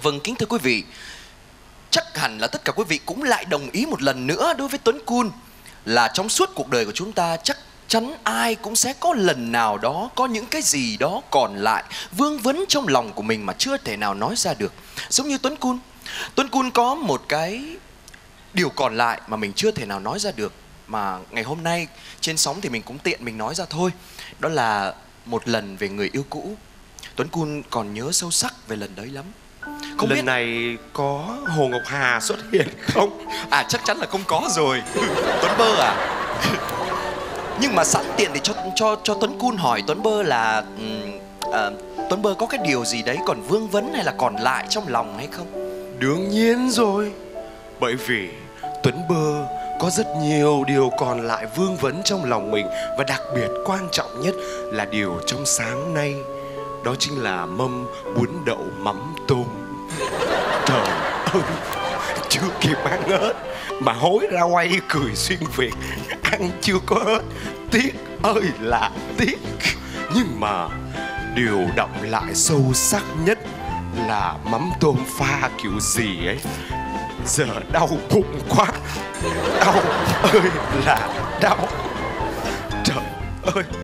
Vâng, kính thưa quý vị, chắc hẳn là tất cả quý vị cũng lại đồng ý một lần nữa đối với Tuấn Kun là trong suốt cuộc đời của chúng ta chắc chắn ai cũng sẽ có lần nào đó có những cái gì đó còn lại vương vấn trong lòng của mình mà chưa thể nào nói ra được. Giống như Tuấn Kun. Tuấn Kun có một cái điều còn lại mà mình chưa thể nào nói ra được, mà ngày hôm nay trên sóng thì mình cũng tiện mình nói ra thôi. Đó là một lần về người yêu cũ. Tuấn Kun còn nhớ sâu sắc về lần đấy lắm. Không lần biết này có Hồ Ngọc Hà xuất hiện không? À, chắc chắn là không có rồi. Tuấn Bơ à? Nhưng mà sẵn tiện thì cho Tuấn Kun hỏi Tuấn Bơ là Tuấn Bơ có cái điều gì đấy còn vương vấn hay là còn lại trong lòng hay không? Đương nhiên rồi. Bởi vì Tuấn Bơ có rất nhiều điều còn lại vương vấn trong lòng mình. Và đặc biệt quan trọng nhất là điều trong sáng nay, đó chính là mâm bún đậu mắm tôm. Trời ơi, chưa kịp ăn hết mà hối ra quay cười xuyên Việt. Ăn chưa có hết, tiếc ơi là tiếc. Nhưng mà điều đọng lại sâu sắc nhất là mắm tôm pha kiểu gì ấy. Giờ đau bụng quá, đau ơi là đau. Trời ơi.